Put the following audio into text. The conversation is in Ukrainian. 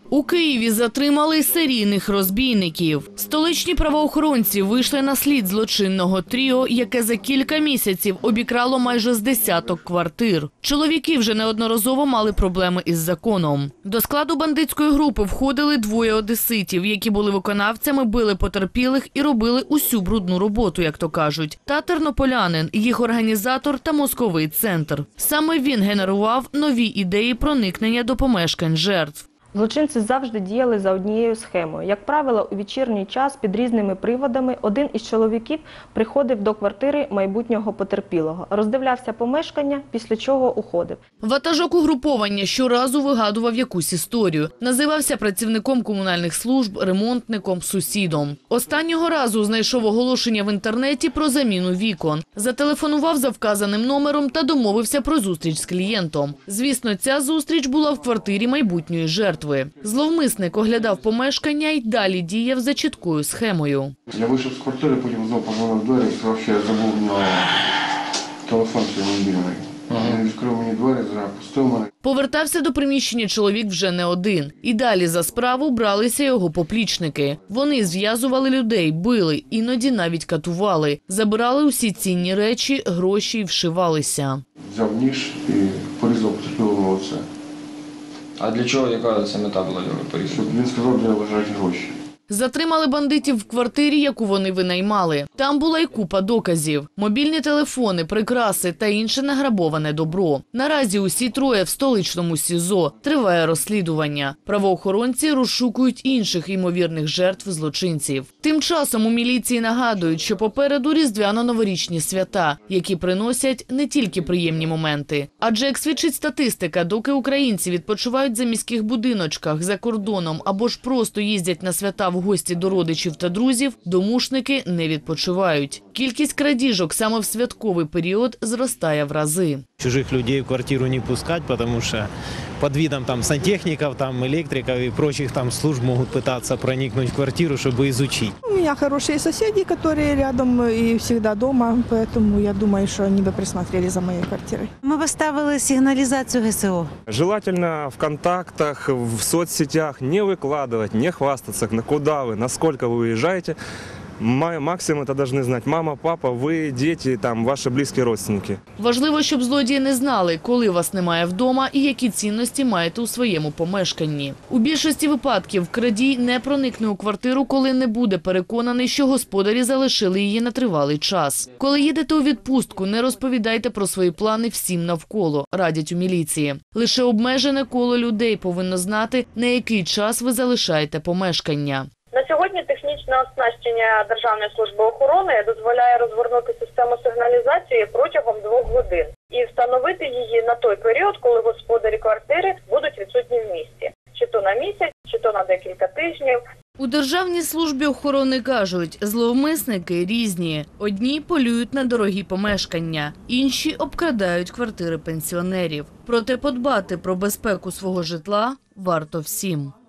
У Києві затримали серійних розбійників. Столичні правоохоронці вийшли на слід злочинного тріо, яке за кілька місяців обікрало майже з десяток квартир. Чоловіки вже неодноразово мали проблеми із законом. До складу бандитської групи входили двоє одеситів, які були виконавцями, били потерпілих і робили усю брудну роботу, як то кажуть. Та тернополянин, їх організатор та мозковий центр. Саме він генерував нові ідеї проникнення до помешкань жертв. Злочинці завжди діяли за однією схемою. Як правило, у вечірній час під різними приводами один із чоловіків приходив до квартири майбутнього потерпілого, роздивлявся помешкання, після чого уходив. Ватажок угруповання щоразу вигадував якусь історію. Називався працівником комунальних служб, ремонтником, сусідом. Останнього разу знайшов оголошення в інтернеті про заміну вікон. Зателефонував за вказаним номером та домовився про зустріч з клієнтом. Звісно, ця зустріч була в квартирі майбутньої жертви. Зловмисник оглядав помешкання і далі діяв за чіткою схемою. Я вийшов з квартири, потім знову позвонив в двері, сказав, що я забув на телефон свій мобільний. Він відкрив мені двері, запустив мене. Повертався до приміщення чоловік вже не один. І далі за справу бралися його поплічники. Вони зв'язували людей, били, іноді навіть катували. Забирали усі цінні речі, гроші і вшивалися. Взяв ніж і порізав потерпілому оце. А для чого, яка це мета була його порізати? Щоб він сказав, де лежать гроші. Затримали бандитів в квартирі, яку вони винаймали. Там була й купа доказів. Мобільні телефони, прикраси та інше награбоване добро. Наразі усі троє в столичному СІЗО. Триває розслідування. Правоохоронці розшукують інших ймовірних жертв злочинців. Тим часом у міліції нагадують, що попереду різдвяно-новорічні свята, які приносять не тільки приємні моменти. Адже, як свідчить статистика, доки українці відпочивають за міських будиночках, за кордоном або ж просто їздять на свята в гості до родичів та друзів, домушники не відпочивають. Кількість крадіжок саме в святковий період зростає в рази. Чужих людей в квартиру не пускать, потому что под видом сантехников, электриков и прочих служб могут пытаться проникнуть в квартиру, чтобы изучить. У меня хорошие соседи, которые рядом и всегда дома, поэтому я думаю, что они бы присмотрели за моей квартирой. Мы поставили сигнализацию ГСО. Желательно в контактах, в соцсетях не выкладывать, не хвастаться, куда вы, насколько вы уезжаете. Максимум это должны знать мама, папа, ви, діти, ваші близькі родственники. Важливо, щоб злодії не знали, коли вас немає вдома і які цінності маєте у своєму помешканні. У більшості випадків крадій не проникне у квартиру, коли не буде переконаний, що господарі залишили її на тривалий час. Коли їдете у відпустку, не розповідайте про свої плани всім навколо, радять у міліції. Лише обмежене коло людей повинно знати, на який час ви залишаєте помешкання. На сьогодні технічне оснащення Державної служби охорони дозволяє розгорнути систему сигналізації протягом 2 годин і встановити її на той період, коли господарі квартири будуть відсутні в місті. Чи то на місяць, чи то на декілька тижнів. У Державній службі охорони кажуть, зловмисники різні. Одні полюють на дорогі помешкання, інші обкрадають квартири пенсіонерів. Проте подбати про безпеку свого житла варто всім.